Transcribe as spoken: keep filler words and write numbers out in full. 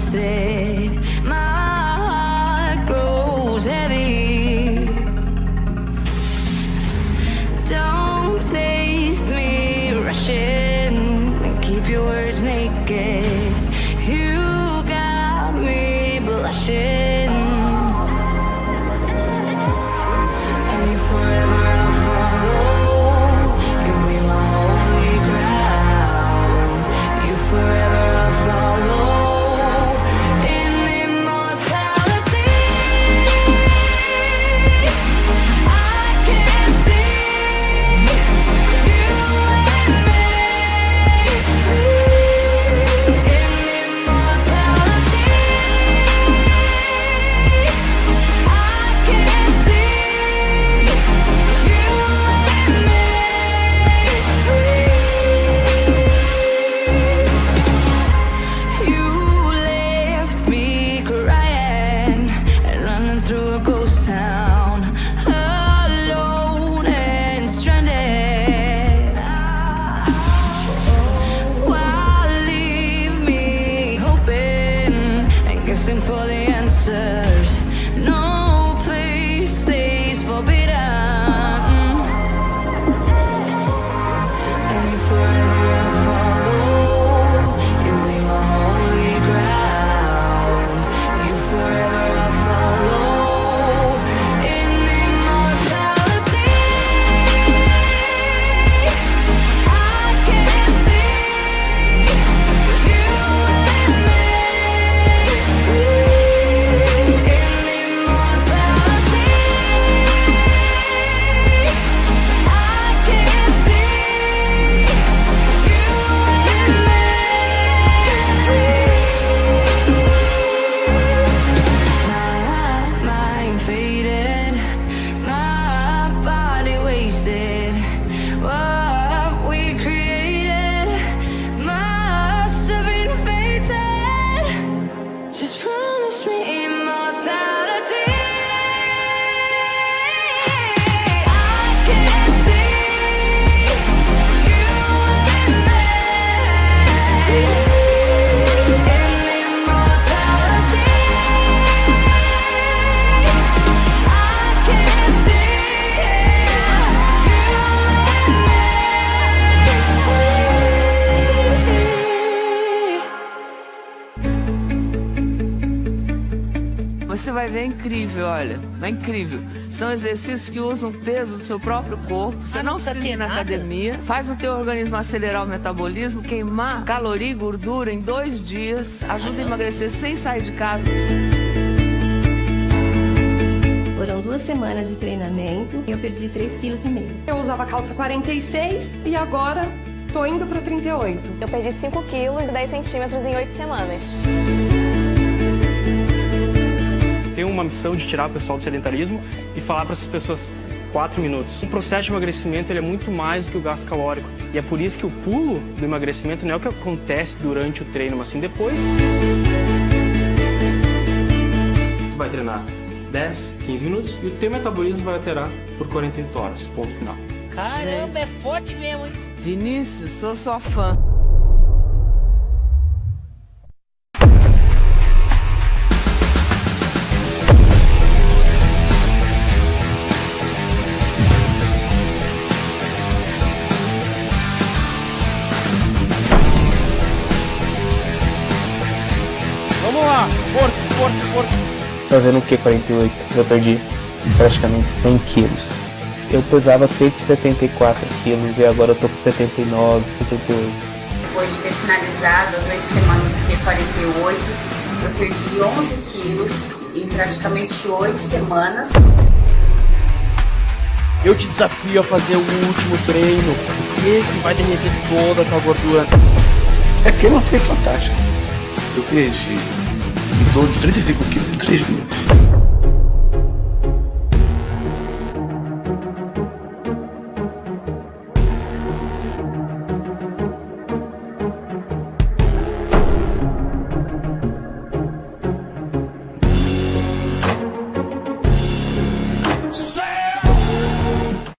wasted. My heart grows heavy. Don't taste me rushing and keep your words naked. You got me blushing. For the answers, no place stays forbidden. And you forever I follow. You'll be my holy ground. You forever I follow. In immortality, I can see you and me. Você vai ver, é incrível, olha, é incrível. São exercícios que usam o peso do seu próprio corpo. Você ah, não, não precisa ir na nada. academia. Faz o teu organismo acelerar o metabolismo, queimar caloria e gordura em dois dias. Ajuda a emagrecer sem sair de casa. Foram duas semanas de treinamento e eu perdi três vírgula cinco quilos. Eu usava calça quarenta e seis e agora tô indo para trinta e oito. Eu perdi cinco quilos e dez centímetros em oito semanas. Tem uma missão de tirar o pessoal do sedentarismo e falar para essas pessoas quatro minutos. O processo de emagrecimento ele é muito mais do que o gasto calórico. E é por isso que o pulo do emagrecimento não é o que acontece durante o treino, mas sim depois. Tu vai treinar dez, quinze minutos e o teu metabolismo vai alterar por quarenta e oito horas, ponto final. Caramba, é forte mesmo, hein? Vinícius, sou sua fã. Vamos lá, força, força, força. Fazendo o que quarenta e oito? Eu perdi praticamente cem quilos. Eu pesava cento e setenta e quatro quilos e agora eu tô com setenta e nove, setenta e oito. Depois de ter finalizado as oito semanas de quarenta e oito, eu perdi onze quilos em praticamente oito semanas. Eu te desafio a fazer o último treino, e esse vai derreter toda a tua gordura. É que ela foi fantástica. Eu perdi em torno de trinta e cinco quilos em três meses.